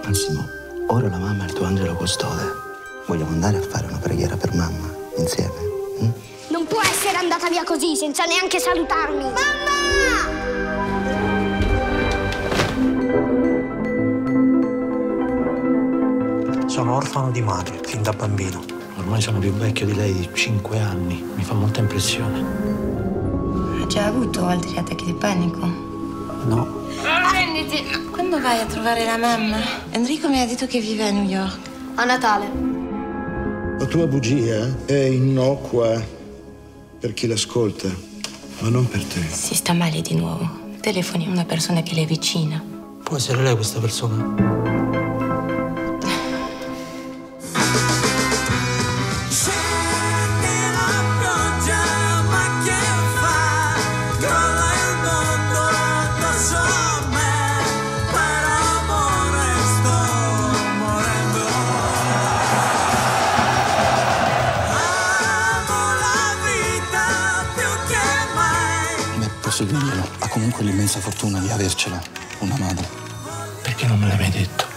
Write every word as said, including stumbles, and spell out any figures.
Massimo, ora la mamma è il tuo angelo custode. Vogliamo andare a fare una preghiera per mamma, insieme? Hm? Non può essere andata via così, senza neanche salutarmi. Mamma! Sono orfano di madre, fin da bambino. Ormai sono più vecchio di lei di cinque anni. Mi fa molta impressione. Hai già avuto altri attacchi di panico? No. Arrenditi! Quando vai a trovare la mamma? Enrico mi ha detto che vive a New York. A Natale. La tua bugia è innocua per chi l'ascolta, ma non per te. Si sta male di nuovo. Telefoni a una persona che le è vicina. Può essere lei questa persona? Posso dirglielo, ha comunque l'immensa fortuna di avercela, una madre. Perché non me l'hai mai detto?